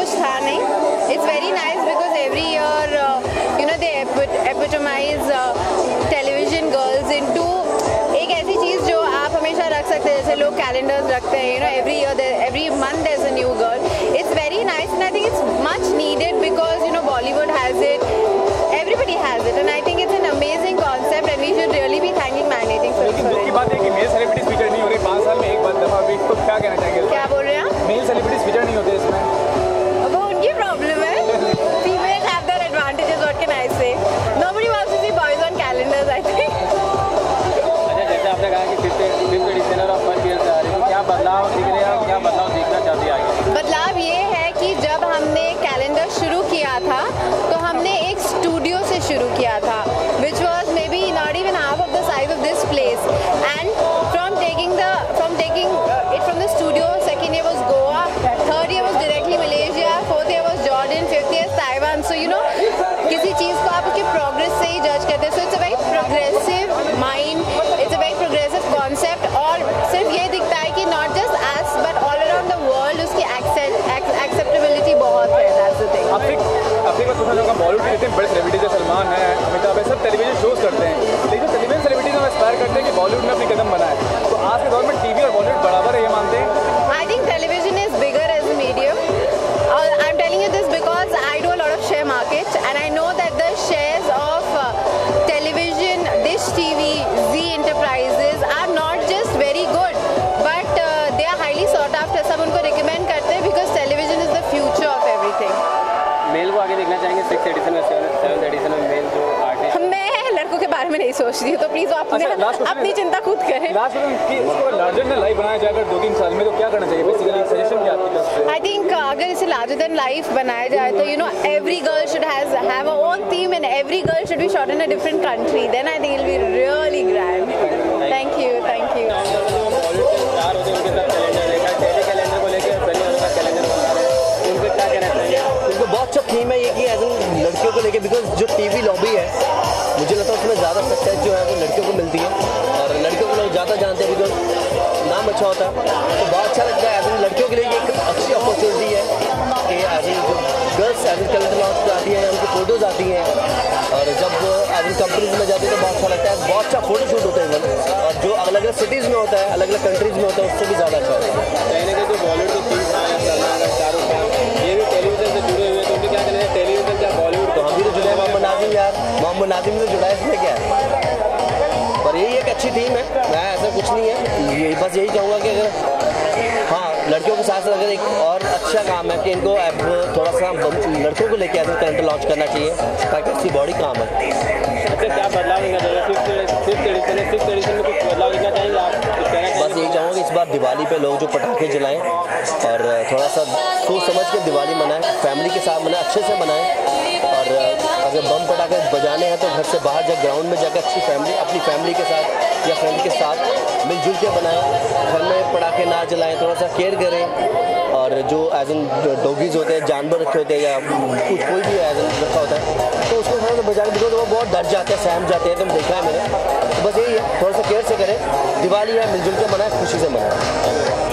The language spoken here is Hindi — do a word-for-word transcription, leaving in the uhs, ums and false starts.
कुछ था नहीं. It's very nice because every year uh, you know they epitomize uh, television girls into एक ऐसी चीज़ जो आप हमेशा रख सकते हैं, जैसे लोग कैलेंडर्स रखते हैं, you know every year there, every month there's a new girl. It's very nice and I think it's much needed because you know Bollywood has it, everybody has it and I think it's an amazing concept and we should really be thanking Magnetic Films for it. की बात है कि मेल सेलिब्रिटीज फीचर नहीं हो रही पाँच साल में एक बार दफा भी, तो क्या कहना चाहेंगे? क्या बोल रहे हैं आप? मेल सेलिब्रिटीज फीचर नहीं होते इसमें. वो उनकी प्रॉब्लम है. Females have their advantages. What can I say? Nobody wants to see boys on calendars. I think. अच्छा, जैसे आपने कहा कि फिफ्थ फिफ्थ एडिशन और फर्स्ट ईयर से आ रही है, क्या बदलाव दिख रहे हैं, क्या बदलाव देखना चाहती है आगे? बदलाव ये है कि जब हमने कैलेंडर शुरू किया था तो हमने एक स्टूडियो से शुरू किया था, which was maybe not even half of the size of this place. And from taking the from taking uh, it from the studio, second year was Goa, third year was directly Malaysia, fourth year was Jordan, fifth year Taiwan. So you know, किसी चीज़ को आप उसके प्रोग्रेस से ही जज करते हैं. So it's a very progressive mind, it's a very progressive concept. और सिर्फ ये दिखता है कि not just us but all around the world उसकी acceptability बहुत है. That's the thing. आपसे आपसे बात पूछना चाहूँगा, बॉलीवुड के इतने बड़े सेलिब्रिटीज है, सलमान है, अमिताभ है, सब टेलीविजन शोज करते हैं, लेकिन टेलीविजन सेलिब्रिटीज हम एस्पायर करते हैं कि बॉलीवुड में अपनी कदम बनाए. तो आज के दौर में टीवी और बॉलीवुड बराबर है, ये मानते हैं? I think television is bigger as a medium. Uh, I'm telling you this because I do a lot of share markets and I know that the shares of uh, television, Dish T V, Z Enterprises are not just very good, but uh, they are highly sought after. सब उनको recommend करते हैं because television is the future of everything. Male को आगे देखना चाहेंगे सिक्स एडिशन में, सेवन्थ एडिशन में मेल जो आर्टिस्ट. मैं लड़कों के बारे में नहीं सोच रही हूँ, तो प्लीज आप अपने अपनी चिंता खुद करें. लास्ट में कि इसको लार्जर देन लाइफ बनाया जाए अगर दो तीन साल में, तो क्या करना चाहिए? बेसिकली सजेशन क्या आपकी तरफ से? आई थिंक अगर इसे लार्जर देन लाइफ बनाया जाए तो you know every girl should have have a own theme and every girl should be shot in a different country. Then I think it will be really grand. Thank you thank you. Bollywood के स्टार होते हैं, उनके साथ कैलेंडर देखा, टेली कैलेंडर को लेकर सनी देओल का कैलेंडर बना रहे हैं, उनको क्या कहना चाहिए? उनको बहुत अच्छा थीम है ये कि एज एन लड़कियों को लेके, बिकॉज जो टीवी लॉबी है मुझे लगता है उसमें ज़्यादा सक्सेस जो है वो लड़कियों को मिलती है और लड़कियों को लोग ज़्यादा जानते हैं बिकॉज नाम अच्छा होता है. तो बहुत अच्छा लगता है एज एन लड़कियों के लिए एक अच्छी अपॉर्चुनिटी है कि एज एन जो girls as an calendar launch आती हैं, उनकी फ़ोटोज़ आती हैं और जब एज एन कंपनीज में जाती है तो बहुत अच्छा लगता है. बहुत अच्छा फोटो शूट होता है इवन, और जो अलग अलग सिटीज़ में होता है, अलग अलग कंट्रीज़ में होता है, उससे भी ज़्यादा अच्छा होता है. कहीं ना कहीं जो बॉलीवुड की टीम शाहरुख खान ये भी टेलीविजन से जुड़े हुए, तो उनके क्या कहना है? टेलीविजन क्या बॉलीवुड? तो हम भी तो जुड़े हैं. मोहम्मद नाजिम यार, मोहम्मद नाजिम से जुड़ा है, इसमें क्या है? पर यही एक अच्छी टीम है, मैं ऐसा कुछ नहीं है. ये बस यही चाहूँगा कि अगर हाँ लड़कियों के साथ साथ अगर एक और अच्छा काम है कि इनको अब थोड़ा सा लड़कों को लेकर ऐसा कैलेंडर लॉन्च करना चाहिए ताकि अच्छी बॉडी काम है. अच्छा, क्या बदलाव होगा? फिफ्थ एडिशन है, सिक्स एडिशन में कुछ बदलाव देखना चाहेंगे आप? बस यही चाहूँगा कि इस बार दिवाली पे लोग जो पटाखे जलाएं और थोड़ा सा सोच समझ के दिवाली मनाएं, फैमिली के साथ मनाएं, अच्छे से मनाएं. और अगर बम पटाखे बजाने हैं तो घर से बाहर जाकर ग्राउंड में जाकर अच्छी फैमिली अपनी फैमिली के साथ या फ्रेंड के साथ मिलजुल के बनाएं. घर में पटाखे ना जलाएं, थोड़ा सा केयर करें. और जो एज एन डॉगीज़ होते हैं, जानवर रखे होते हैं या कुछ कोई भी एज एन रखा होता है तो उसको थोड़ा सा बचा के, बिकॉज वो बहुत डर जाते हैं, सहम जाते हैं, तो देखा है मैंने. तो बस यही है, थोड़ा सा केयर से करें. दिवाली है, मिलजुल के मनाएं, खुशी से मनाएं.